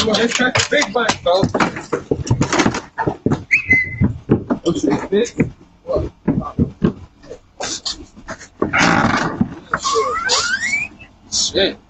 Let's crack the big bite, folks. What's this? What? Shit.